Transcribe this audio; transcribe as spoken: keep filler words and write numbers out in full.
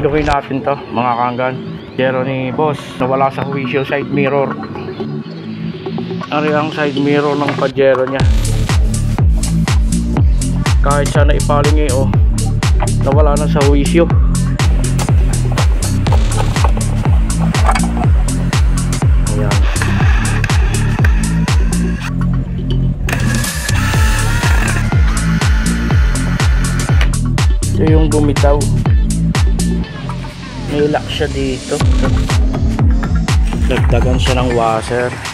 Lukin natin to mga kanggan. Pero ni boss, nawala sa huwisyo side mirror. Ano yung side mirror ng Pajero niya? Kahit sana ipalingi oh, nawala na sa huwisyo. Ayan. Ito yung bumitaw. May lock siya dito. Dagdagan siya ng washer.